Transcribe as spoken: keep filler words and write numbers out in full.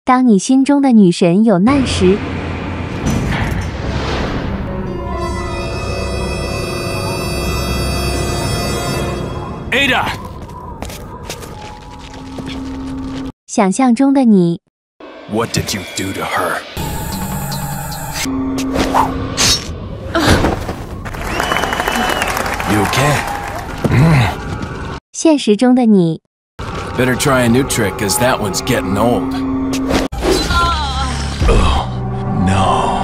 当你心中的女神有难时， Ada! 想象中的你， What did you do to her? You okay? 现实中的你， Better try a new trick, cause that one's getting old. Oh, no.